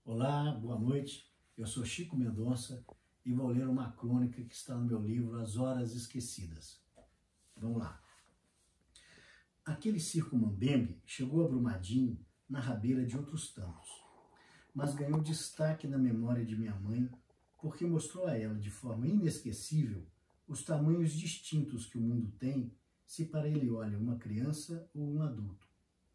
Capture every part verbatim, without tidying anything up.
Olá, boa noite. Eu sou Chico Mendonça e vou ler uma crônica que está no meu livro As Horas Esquecidas. Vamos lá. Aquele circo mambembe chegou a Brumadinho na rabeira de outros tantos, mas ganhou destaque na memória de minha mãe porque mostrou a ela de forma inesquecível os tamanhos distintos que o mundo tem se para ele olha uma criança ou um adulto.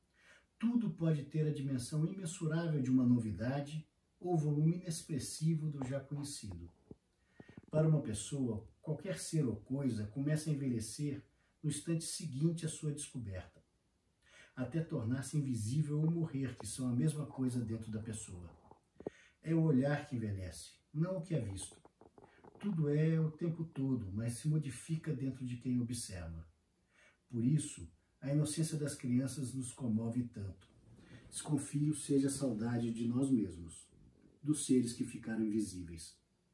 Tudo pode ter a dimensão imensurável de uma novidade ou volume inexpressivo do já conhecido. Para uma pessoa, qualquer ser ou coisa começa a envelhecer no instante seguinte à sua descoberta, até tornar-se invisível ou morrer, que são a mesma coisa dentro da pessoa. É o olhar que envelhece, não o que é visto. Tudo é o tempo todo, mas se modifica dentro de quem observa. Por isso, a inocência das crianças nos comove tanto. Desconfio seja a saudade de nós mesmos, dos seres que ficaram invisíveis.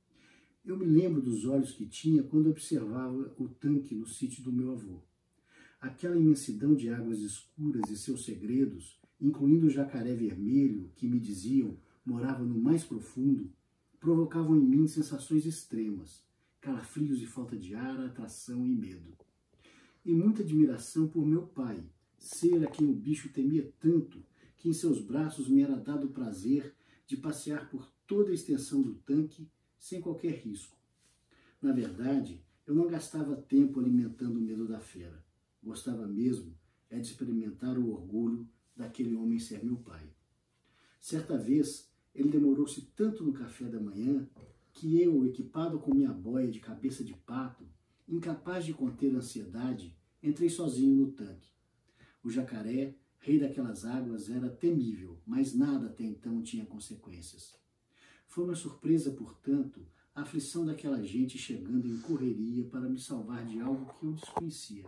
Eu me lembro dos olhos que tinha quando observava o tanque no sítio do meu avô. Aquela imensidão de águas escuras e seus segredos, incluindo o jacaré vermelho, que me diziam morava no mais profundo, provocavam em mim sensações extremas, calafrios e falta de ar, atração e medo. E muita admiração por meu pai, ser a quem o bicho temia tanto, que em seus braços me era dado o prazer de passear por toda a extensão do tanque sem qualquer risco. Na verdade, eu não gastava tempo alimentando o medo da fera. Gostava mesmo é de experimentar o orgulho daquele homem ser meu pai. Certa vez, ele demorou-se tanto no café da manhã que eu, equipado com minha boia de cabeça de pato, incapaz de conter a ansiedade, entrei sozinho no tanque. O jacaré, rei daquelas águas, era temível, mas nada até então tinha consequências. Foi uma surpresa, portanto, a aflição daquela gente chegando em correria para me salvar de algo que eu desconhecia.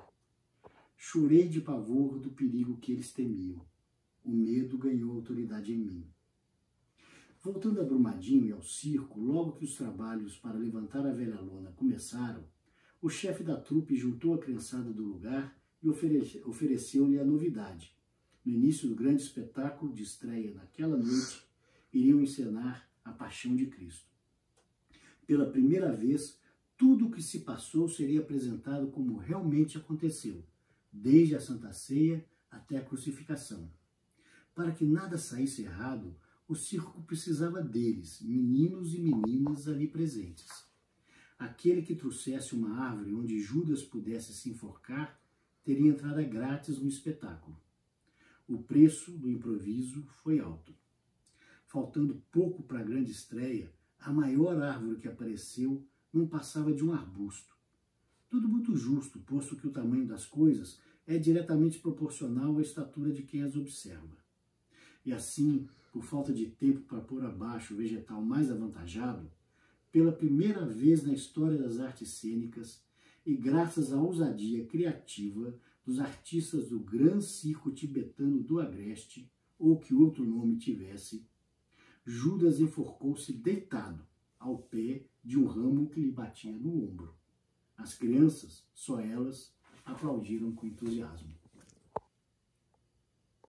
Chorei de pavor do perigo que eles temiam. O medo ganhou autoridade em mim. Voltando a Brumadinho e ao circo, logo que os trabalhos para levantar a velha lona começaram, o chefe da trupe juntou a criançada do lugar e ofere- ofereceu-lhe a novidade. No início do grande espetáculo de estreia naquela noite, iriam encenar a Paixão de Cristo. Pela primeira vez, tudo o que se passou seria apresentado como realmente aconteceu, desde a Santa Ceia até a crucificação. Para que nada saísse errado, o circo precisava deles, meninos e meninas ali presentes. Aquele que trouxesse uma árvore onde Judas pudesse se enforcar, teria entrada grátis no espetáculo. O preço do improviso foi alto. Faltando pouco para a grande estreia, a maior árvore que apareceu não passava de um arbusto. Tudo muito justo, posto que o tamanho das coisas é diretamente proporcional à estatura de quem as observa. E assim, por falta de tempo para pôr abaixo o vegetal mais avantajado, pela primeira vez na história das artes cênicas e graças à ousadia criativa dos artistas do Gran Circo Tibetano do Agreste, ou que outro nome tivesse, Judas enforcou-se deitado ao pé de um ramo que lhe batia no ombro. As crianças, só elas, aplaudiram com entusiasmo.